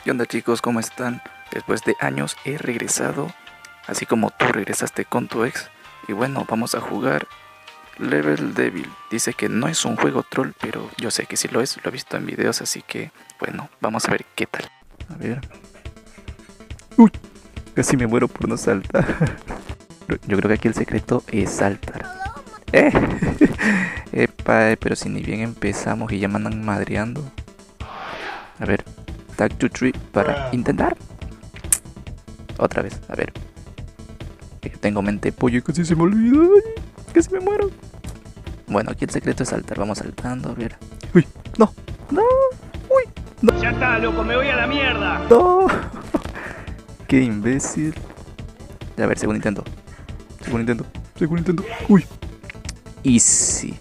¿Qué onda chicos? ¿Cómo están? Después de años he regresado, así como tú regresaste con tu ex. Y bueno, vamos a jugar Level Devil. Dice que no es un juego troll, pero yo sé que sí lo es, lo he visto en videos, así que bueno, vamos a ver qué tal. A ver. Uy, casi me muero por no saltar. Yo creo que aquí el secreto es saltar. Epa, pero si ni bien empezamos y ya me andan madreando. A ver, tag to tree para intentar. Otra vez, a ver. Tengo mente de pollo y casi se me olvida. Casi me muero. Bueno, aquí el secreto es saltar. Vamos saltando, a ver. Uy, no, no, uy, no. Ya está, loco, me voy a la mierda. No. Qué imbécil. A ver, segundo intento. Segundo intento. Uy. Easy.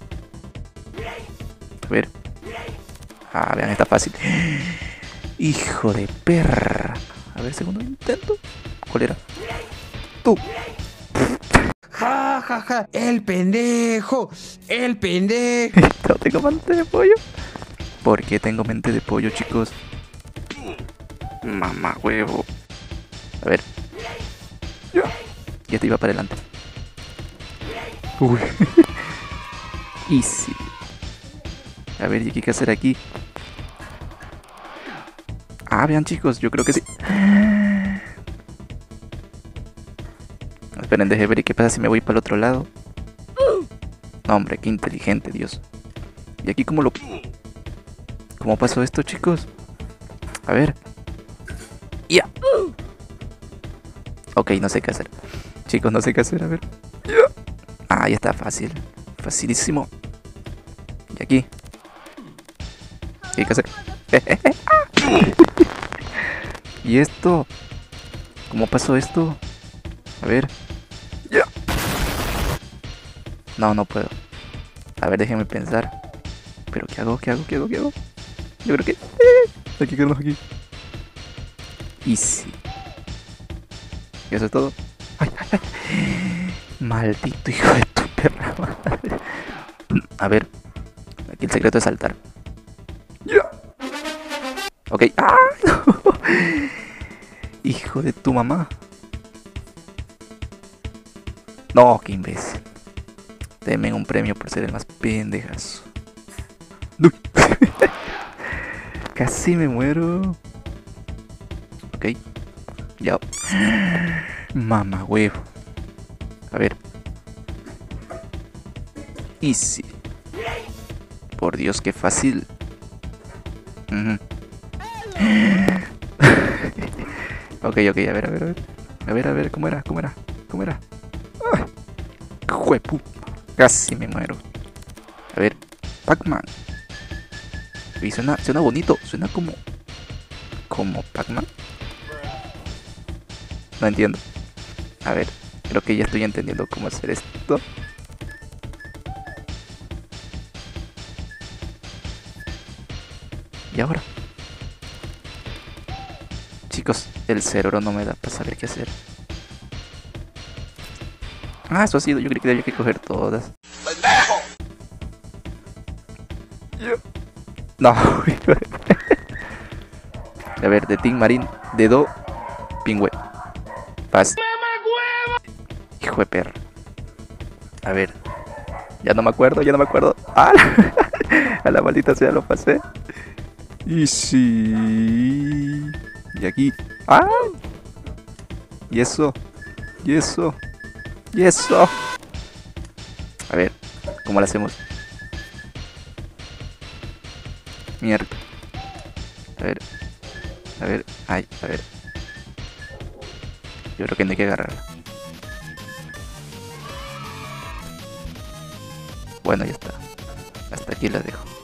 A ver. Ah, vean, está fácil. Hijo de perra. A ver, segundo intento. ¿Cuál era? Tú. Ja, ja, ja, el pendejo. No tengo mente de pollo. ¿Por qué tengo mente de pollo, chicos? Mamá huevo. A ver. Ya te iba para adelante. Uy. Easy. A ver, ¿y qué hay que hacer aquí? Ah, vean chicos, yo creo que sí. Esperen, deje ver y qué pasa si me voy para el otro lado. No, hombre, qué inteligente, Dios. ¿Y aquí cómo cómo pasó esto, chicos? A ver. Ya. Ok, no sé qué hacer. Chicos, no sé qué hacer, a ver. Ah, ya está fácil. Facilísimo. Y aquí. ¿Qué hay que hacer? ¿Y esto? ¿Cómo pasó esto? A ver. No, no puedo. A ver, déjenme pensar. ¿Pero qué hago? Yo creo que... hay que quedarnos aquí. Easy. ¿Y eso es todo? Ay. Maldito hijo de tu perra madre. A ver. Aquí el secreto es saltar. Ok. ¡Ah! No. Hijo de tu mamá. No, qué imbécil. Deme un premio por ser el más pendejazo. Casi me muero. Ok. Ya. Mamá huevo. A ver. Easy. Por Dios, qué fácil. Ok, a ver. A ver, ¿cómo era? ¡Ay! ¡Juepu! Casi me muero. A ver, Pac-Man. Y suena bonito, suena como Pac-Man. No entiendo. A ver, creo que ya estoy entendiendo cómo hacer esto. Y ahora, chicos, el cerebro no me da para saber qué hacer. Ah, eso ha sido, yo creí que había que coger todas. No. A ver, de Team Marín, dedo, pingüe. Fácil. Hijo de perra. A ver. Ya no me acuerdo. ¡Ah! A la maldita sea lo pasé. Y sí. Y aquí. ¡Ah! Y eso. A ver, ¿cómo lo hacemos? Mierda. A ver. Ay, a ver. Yo creo que no hay que agarrarla. Bueno, ya está. Hasta aquí la dejo.